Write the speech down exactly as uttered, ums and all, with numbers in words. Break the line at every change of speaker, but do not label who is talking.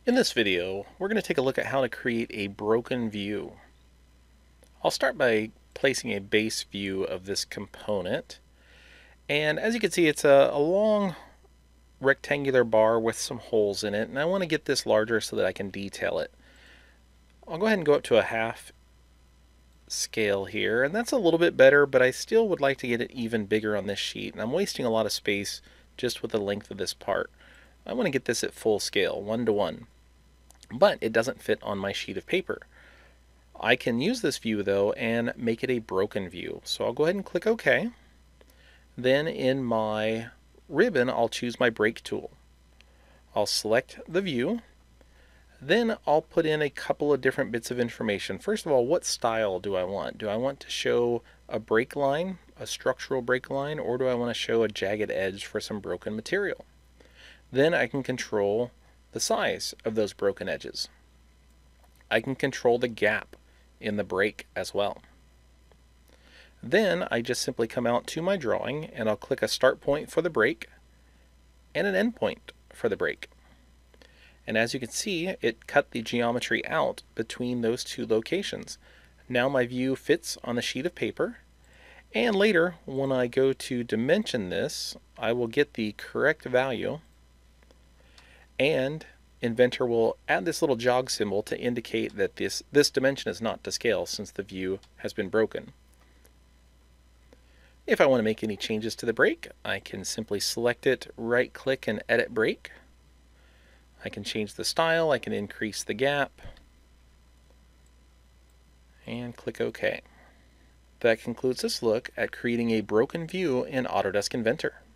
In this video, we're going to take a look at how to create a broken view. I'll start by placing a base view of this component. And as you can see, it's a, a long rectangular bar with some holes in it, and I want to get this larger so that I can detail it. I'll go ahead and go up to a half scale here, and that's a little bit better, but I still would like to get it even bigger on this sheet, and I'm wasting a lot of space just with the length of this part. I want to get this at full scale, one to one. But it doesn't fit on my sheet of paper. I can use this view though and make it a broken view. So I'll go ahead and click OK. Then in my ribbon, I'll choose my break tool. I'll select the view. Then I'll put in a couple of different bits of information. First of all, what style do I want? Do I want to show a break line, a structural break line, or do I want to show a jagged edge for some broken material? Then I can control the size of those broken edges. I can control the gap in the break as well. Then I just simply come out to my drawing and I'll click a start point for the break and an end point for the break. And as you can see, it cut the geometry out between those two locations. Now my view fits on the sheet of paper, and later when I go to dimension this, I will get the correct value, and Inventor will add this little jog symbol to indicate that this, this dimension is not to scale since the view has been broken. If I want to make any changes to the break, I can simply select it, right click and edit break. I can change the style, I can increase the gap, and click OK. That concludes this look at creating a broken view in Autodesk Inventor.